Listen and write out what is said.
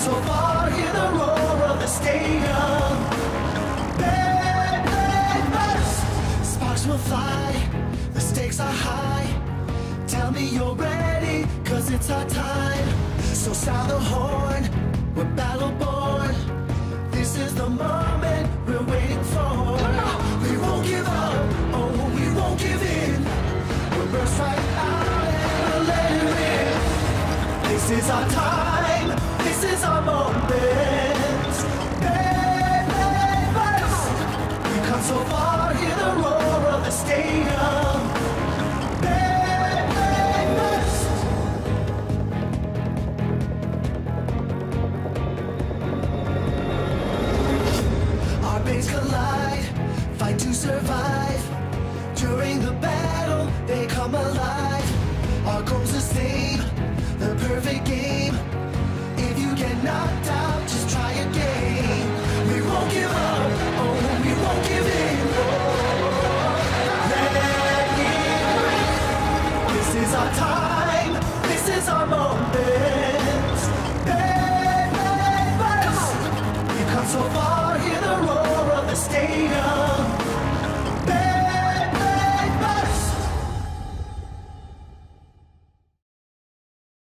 so far, hear the roar of the stadium. Beyblade Burst, sparks will fly, the stakes are high. Tell me you're ready, cause it's our time. So sound the horn, we're battle born. This is the moment we're waiting for. We won't give up, oh we won't give in. We'll burst right out and we'll let it in. This is our time, this is our moment. Beyblade Burst, we've come so far, hear the roar of the stadium. Beyblade Burst. Our blades collide, fight to survive. During the battle, they come alive. Our goal's the same, the perfect game. If you get knocked out,